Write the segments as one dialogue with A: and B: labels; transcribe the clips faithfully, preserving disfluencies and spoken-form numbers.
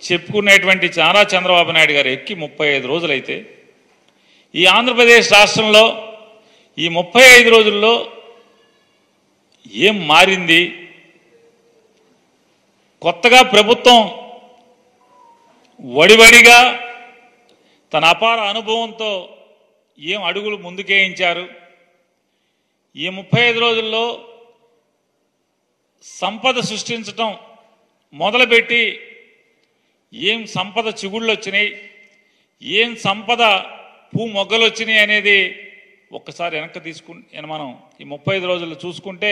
A: చెప్పుకునేటువంటి చాలా చంద్రబాబు నాయుడు గారు ఎక్కి ముప్పై ఐదు రోజులైతే ఈ ఆంధ్రప్రదేశ్ రాష్ట్రంలో ఈ ముప్పై ఐదు రోజుల్లో ఏం మారింది? కొత్తగా ప్రభుత్వం వడివడిగా తన అపార అనుభవంతో ఏం అడుగులు ముందుకేయించారు? ఈ ముప్పై ఐదు రోజుల్లో సంపద సృష్టించటం మొదలుపెట్టి ఏం సంపద చిగుళ్ళు వచ్చినాయి, ఏం సంపద పూ మొగ్గలు వచ్చినాయి అనేది ఒక్కసారి వెనక్కి తీసుకుంటే మనం ఈ ముప్పై ఐదు రోజుల్లో చూసుకుంటే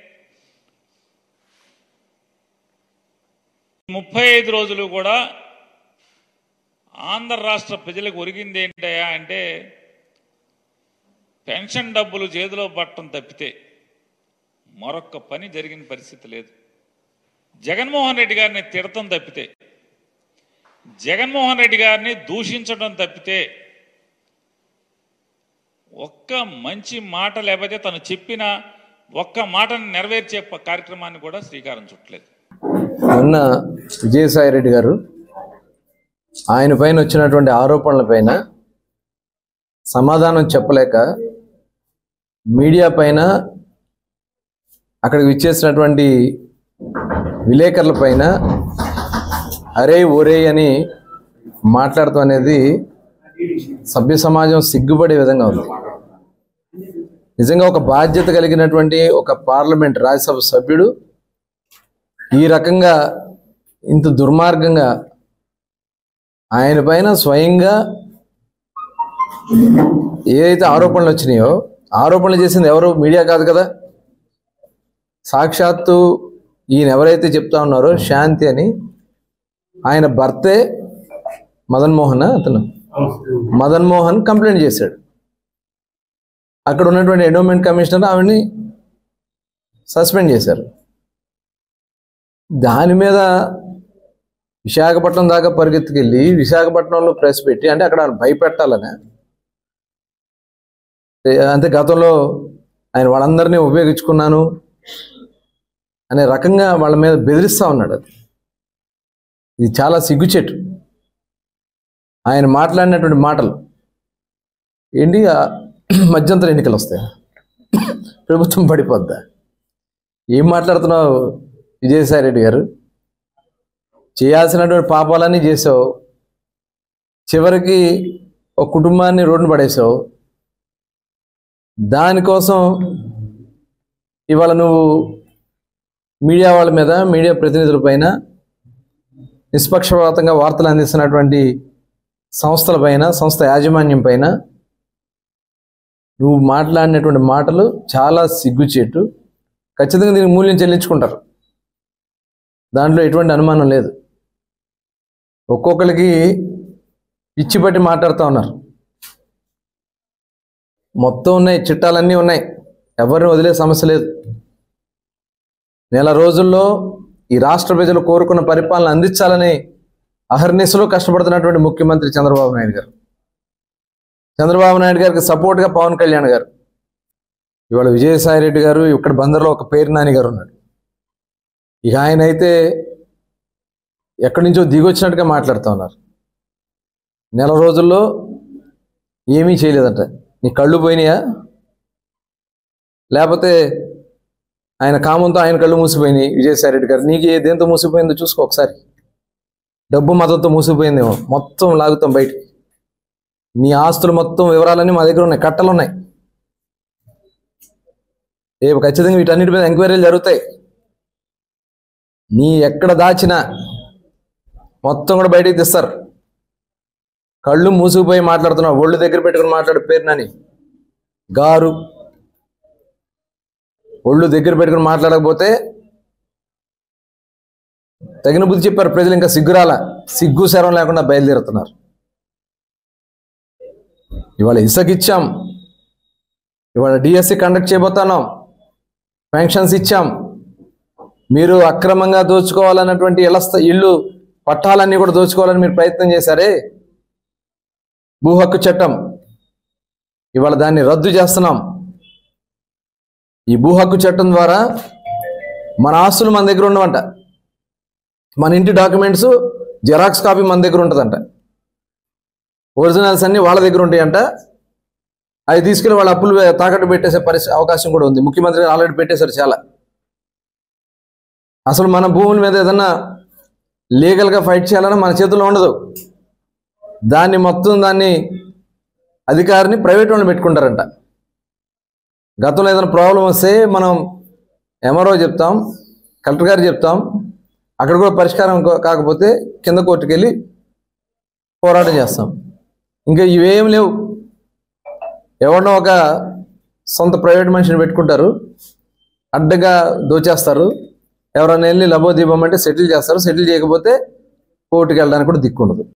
A: ముప్పై ఐదు రోజులు కూడా ఆంధ్ర రాష్ట్ర ప్రజలకు ఒరిగింది ఏంటయా అంటే పెన్షన్ డబ్బులు చేతిలో పట్టడం తప్పితే మరొక్క పని జరిగిన పరిస్థితి లేదు. జగన్మోహన్ రెడ్డి గారిని తిడతం తప్పితే, జగన్మోహన్ రెడ్డి గారిని దూషించడం తప్పితే ఒక్క మంచి మాట లేకపోతే తను చెప్పిన ఒక్క మాటను నెరవేర్చే కార్యక్రమాన్ని కూడా శ్రీకారం చుట్టలేదు.
B: మొన్న విజయసాయి రెడ్డి గారు ఆయన పైన వచ్చినటువంటి ఆరోపణల పైన సమాధానం చెప్పలేక మీడియా పైన అక్కడికి విచ్చేసినటువంటి విలేకరుల పైన అరే ఒరే అని మాట్లాడటం అనేది సభ్య సమాజం సిగ్గుపడే విధంగా ఉంది. నిజంగా ఒక బాధ్యత కలిగినటువంటి ఒక పార్లమెంట్ రాజ్యసభ సభ్యుడు ఈ రకంగా ఇంత దుర్మార్గంగా ఆయన పైన స్వయంగా ఏదైతే ఆరోపణలు వచ్చినాయో ఆరోపణలు చేసింది ఎవరు? మీడియా కాదు కదా. సాక్షాత్తు ఈయన ఎవరైతే చెప్తా ఉన్నారో శాంతి అని ఆయన భర్తే మదన్ మోహన్ అతను మదన్ మోహన్ కంప్లైంట్ చేశాడు. అక్కడ ఉన్నటువంటి ఎండోమెంట్ కమిషనర్ ఆవిడ్ని సస్పెండ్ చేశారు. దాని మీద విశాఖపట్నం దాకా పరిగెత్తుకెళ్ళి విశాఖపట్నంలో ప్రెస్ పెట్టి అంటే అక్కడ భయపెట్టాలని, అంతే గతంలో ఆయన వాళ్ళందరినీ ఉపయోగించుకున్నాను అనే రకంగా వాళ్ళ మీద బెదిరిస్తూ ఉన్నాడు. అది ఇది చాలా సిగ్గుచెట్టు. ఆయన మాట్లాడినటువంటి మాటలు ఏంటి? మధ్యంతర ఎన్నికలు వస్తాయి, ప్రభుత్వం పడిపోద్దా? ఏం మాట్లాడుతున్నావు విజయసాయి రెడ్డి గారు? చేయాల్సినటువంటి పాపాలన్నీ చేసావు, చివరికి ఒక కుటుంబాన్ని రోడ్డున పడేసావు. దానికోసం ఇవాళ నువ్వు మీడియా వాళ్ళ మీద, మీడియా ప్రతినిధుల పైన, నిష్పక్షపాతంగా వార్తలు అందిస్తున్నటువంటి సంస్థల పైన, సంస్థ యాజమాన్యం పైన నువ్వు మాట్లాడినటువంటి మాటలు చాలా సిగ్గుచేటు. ఖచ్చితంగా దీనికి మూల్యం చెల్లించుకుంటారు, దాంట్లో ఎటువంటి అనుమానం లేదు. ఒక్కొక్కరికి పిచ్చి పట్టి మాట్లాడుతూ ఉన్నారు. మొత్తం ఉన్నాయి, చిట్టాలన్నీ ఉన్నాయి, ఎవరిని వదిలే సమస్య లేదు. నెల రోజుల్లో ఈ రాష్ట్ర ప్రజలు కోరుకున్న పరిపాలన అందించాలని అహర్నిశలో కష్టపడుతున్నటువంటి ముఖ్యమంత్రి చంద్రబాబు నాయుడు గారు. చంద్రబాబు నాయుడు గారికి సపోర్ట్గా పవన్ కళ్యాణ్ గారు, ఇవాళ విజయసాయి రెడ్డి గారు, ఇక్కడ బందర్లో ఒక పేరు నాని గారు ఉన్నాడు. ఇక ఆయన అయితే ఎక్కడి నుంచో దిగొచ్చినట్టుగా మాట్లాడుతూ ఉన్నారు. నెల రోజుల్లో ఏమీ చేయలేదట. నీ కళ్ళు పోయినాయా? లేకపోతే ఆయన కామంతో ఆయన కళ్ళు మూసిపోయినాయి విజయసాయి రెడ్డి గారు. నీకు ఏ దేంతో మూసిపోయిందో చూసుకో ఒకసారి. డబ్బు మతంతో మూసిపోయిందేమో, మొత్తం లాగుతాం బయటికి. నీ ఆస్తులు మొత్తం వివరాలన్నీ మా దగ్గర ఉన్నాయి, కట్టలు ఉన్నాయి. రేపు ఖచ్చితంగా వీటన్నిటి మీద ఎంక్వైరీలు జరుగుతాయి. నీ ఎక్కడ దాచినా మొత్తం కూడా బయటికి తెస్తారు. కళ్ళు మూసుకుపోయి మాట్లాడుతున్నావు, ఒళ్ళు దగ్గర పెట్టుకుని మాట్లాడు పేరునని గారు. ఒళ్ళు దగ్గర పెట్టుకుని మాట్లాడకపోతే తగిన బుద్ధి చెప్పారు ప్రజలు. ఇంకా సిగ్గురాల, సిగ్గు శరం లేకుండా బయలుదేరుతున్నారు. ఇవాళ ఇసుక ఇచ్చాం, ఇవాళ డిఎస్సి కండక్ట్ చేయబోతున్నాం, పెన్షన్స్ ఇచ్చాం. మీరు అక్రమంగా దోచుకోవాలన్నటువంటి ఇళ్ళ ఇళ్ళు పట్టాలన్నీ కూడా దోచుకోవాలని మీరు ప్రయత్నం చేశారే, భూ హక్కు చట్టం ఇవాళ దాన్ని రద్దు చేస్తున్నాం. ఈ భూ హక్కు చట్టం ద్వారా మన ఆస్తులు మన దగ్గర ఉండవంట. మన ఇంటి డాక్యుమెంట్స్ జెరాక్స్ కాపీ మన దగ్గర ఉంటుందంట, ఒరిజినల్స్ అన్నీ వాళ్ళ దగ్గర ఉంటాయంట. అవి తీసుకెళ్ళి వాళ్ళ అప్పులు తాకట్టు పెట్టేసే పరిస్థితి అవకాశం కూడా ఉంది. ముఖ్యమంత్రి ఆల్రెడీ పెట్టేశారు చాలా. అసలు మన భూముల మీద ఏదన్నా లీగల్గా ఫైట్ చేయాలన్నా మన చేతుల్లో ఉండదు. దాన్ని మొత్తం దాన్ని అధికారిని ప్రైవేట్ వాళ్ళు పెట్టుకుంటారంట. గతంలో ఏదైనా ప్రాబ్లం వస్తే మనం ఎంఆర్ఓ చెప్తాం, కలెక్టర్ గారు చెప్తాం, అక్కడ కూడా పరిష్కారం కాకపోతే కింద కోర్టుకు వెళ్ళి పోరాటం చేస్తాం. ఇంకా ఇవేం లేవు. ఎవరినో ఒక సొంత ప్రైవేట్ మనిషిని పెట్టుకుంటారు, అడ్డగా దోచేస్తారు. ఎవరైనా వెళ్ళి లబోదీపం అంటే సెటిల్ చేస్తారు. సెటిల్ చేయకపోతే కోర్టుకు వెళ్ళడానికి కూడా దిక్కుండదు.